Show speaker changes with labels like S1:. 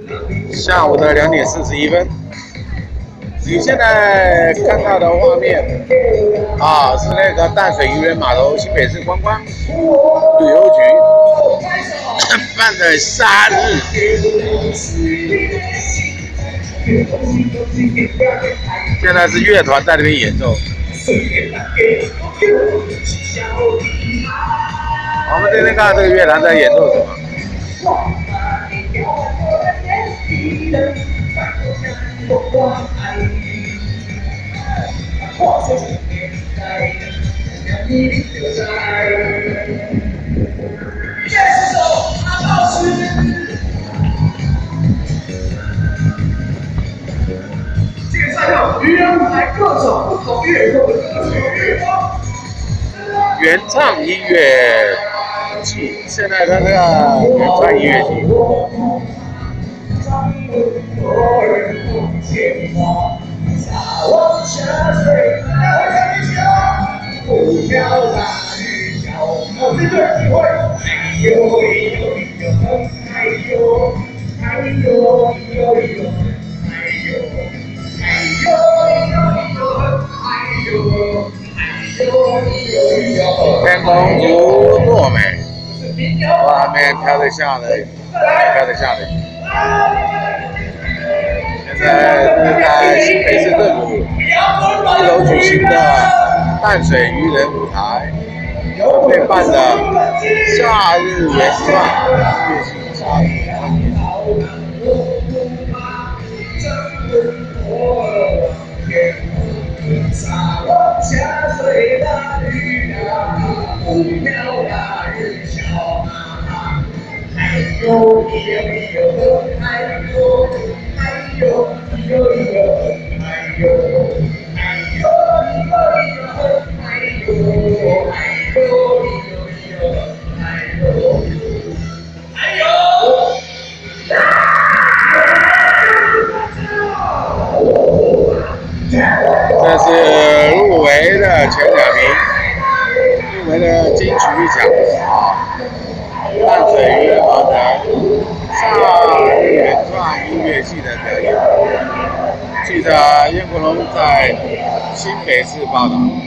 S1: 下午的2点41分。你现在看到的画面啊，是那个淡水渔人码头新北市观光旅游局办的夏日。现在是乐团在那边演奏。我们这边看这个乐团在演奏什么？
S2: 介绍渔人舞台各种不同乐种的歌曲乐风。
S1: 原唱音乐季，现在它这个原创音乐季。天空如落美，外面飘得下的，飘得下的雨。现在是在新北市政府1楼举行的淡水渔人舞台会办的夏日原创乐器茶语。这是入围的前2名，入围的金曲奖啊，淡水渔人码头夏日原创音乐季的表演。记者燕国龙在新北市报道。